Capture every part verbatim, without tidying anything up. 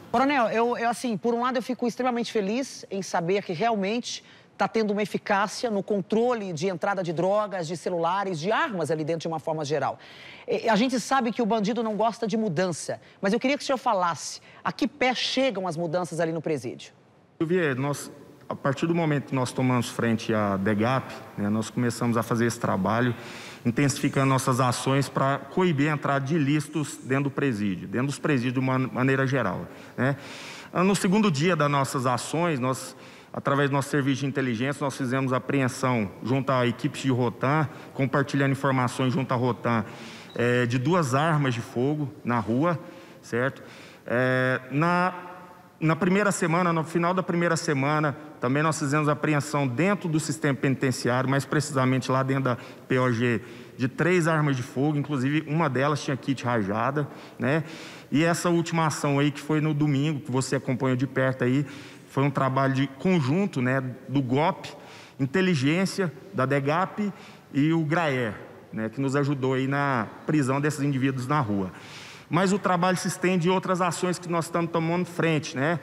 Coronel, eu, eu assim, por um lado eu fico extremamente feliz em saber que realmente está tendo uma eficácia no controle de entrada de drogas, de celulares, de armas ali dentro de uma forma geral. E a gente sabe que o bandido não gosta de mudança, mas eu queria que o senhor falasse a que pé chegam as mudanças ali no presídio. Silvia, nós, a partir do momento que nós tomamos frente à DEGAP, né, nós começamos a fazer esse trabalho, intensificando nossas ações para coibir a entrada de ilícitos dentro do presídio, dentro dos presídios de uma maneira geral, né? No segundo dia das nossas ações, nós, através do nosso serviço de inteligência, nós fizemos apreensão junto à equipe de Rotan, compartilhando informações junto à Rotan, é, de duas armas de fogo na rua, certo? É, na, na primeira semana, no final da primeira semana, também nós fizemos apreensão dentro do sistema penitenciário, mais precisamente lá dentro da P O G, de três armas de fogo, inclusive uma delas tinha kit rajada, né? E essa última ação aí, que foi no domingo, que você acompanhou de perto aí, foi um trabalho de conjunto, né, do G O P, inteligência, da DEGAP e o GRAER, né, que nos ajudou aí na prisão desses indivíduos na rua. Mas o trabalho se estende em outras ações que nós estamos tomando frente, né?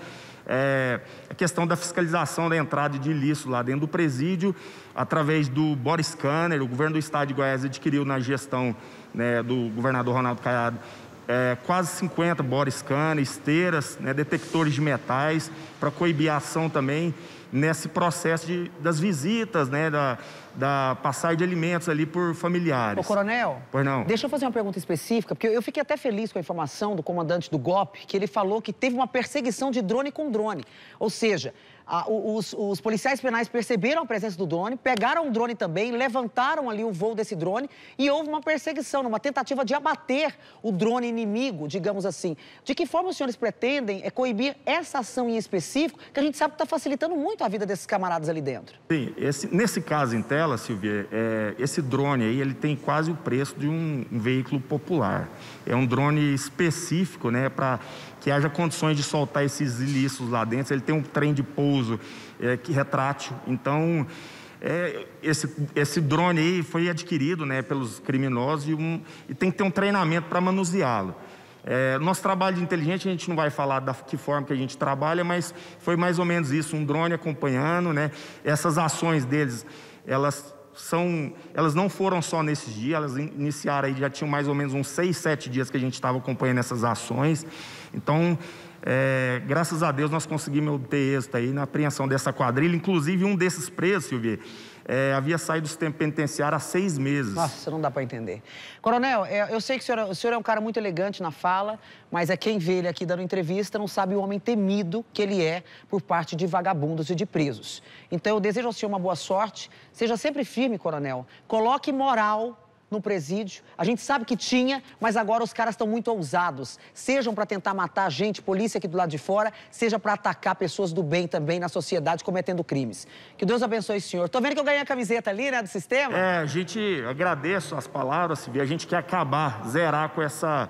É, a questão da fiscalização da entrada de ilícito lá dentro do presídio, através do body scanner. O governo do estado de Goiás adquiriu na gestão, né, do governador Ronaldo Caiado, é, quase cinquenta body scanners, esteiras, né, detectores de metais, para coibir a ação também nesse processo de, das visitas, né, da, da passagem de alimentos ali por familiares. Ô, coronel, pois não. Deixa eu fazer uma pergunta específica, porque eu fiquei até feliz com a informação do comandante do G O P, que ele falou que teve uma perseguição de drone com drone. Ou seja, a, os, os policiais penais perceberam a presença do drone, pegaram o drone também, levantaram ali o voo desse drone e houve uma perseguição, uma tentativa de abater o drone inimigo, digamos assim. De que forma os senhores pretendem é, coibir essa ação em específico, que a gente sabe que está facilitando muito a vida desses camaradas ali dentro? Sim, esse, nesse caso em tela, Silvia, é, esse drone aí, ele tem quase o preço de um, um veículo popular. É um drone específico, né, para que haja condições de soltar esses ilícitos lá dentro. Ele tem um trem de pouso é, que retrátil. Então, é, esse, esse drone aí foi adquirido, né, pelos criminosos e, um, e tem que ter um treinamento para manuseá-lo. É, nosso trabalho de inteligência, a gente não vai falar da que forma que a gente trabalha, mas foi mais ou menos isso, um drone acompanhando, né? Essas ações deles, elas são, elas não foram só nesses dias, elas iniciaram aí, já tinham mais ou menos uns seis, sete dias que a gente estava acompanhando essas ações. Então, é, graças a Deus, nós conseguimos obter êxito aí na apreensão dessa quadrilha. Inclusive, um desses presos, Silvia, é, havia saído do sistema penitenciário há seis meses. Nossa, não dá para entender. Coronel, é, eu sei que o senhor, o senhor é um cara muito elegante na fala, mas é quem vê ele aqui dando entrevista não sabe o homem temido que ele é por parte de vagabundos e de presos. Então, eu desejo ao senhor uma boa sorte. Seja sempre firme, coronel. Coloque moral no presídio. A gente sabe que tinha, mas agora os caras estão muito ousados. Sejam para tentar matar gente, polícia aqui do lado de fora, seja para atacar pessoas do bem também na sociedade cometendo crimes. Que Deus abençoe o senhor. Tô vendo que eu ganhei a camiseta ali, né, do sistema? É, a gente agradece as palavras, Silvia. A gente quer acabar, zerar com essa,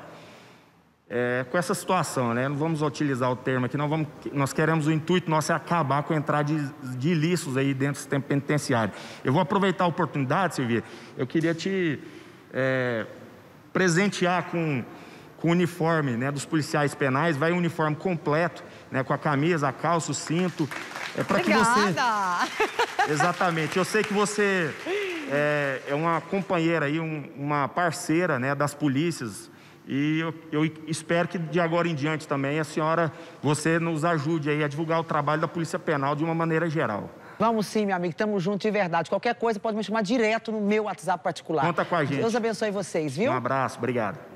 é, com essa situação, né? Não vamos utilizar o termo aqui, não vamos, nós queremos, o intuito nosso é acabar com a entrada de, de ilícitos aí dentro do sistema penitenciário. Eu vou aproveitar a oportunidade, Silvia. Eu queria te é, presentear com, com o uniforme, né, dos policiais penais. Vai um uniforme completo, né, com a camisa, a calça, o cinto. É para que você... Exatamente. Eu sei que você é, é uma companheira aí, um, uma parceira, né, das polícias. E eu, eu espero que de agora em diante também a senhora, você nos ajude aí a divulgar o trabalho da Polícia Penal de uma maneira geral. Vamos sim, meu amigo, estamos juntos de verdade. Qualquer coisa pode me chamar direto no meu WhatsApp particular. Conta com a gente. Deus abençoe vocês, viu? Um abraço, obrigado.